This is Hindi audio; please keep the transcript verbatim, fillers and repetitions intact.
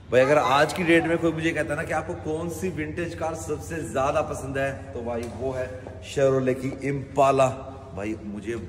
भाई अगर आज की डेट में कोई मुझे कहता है ना कि आपको कौन सी विंटेज कार सबसे ज्यादा पसंद है, तो भाई वो है शेवरोले की इम्पाला। भाई मुझे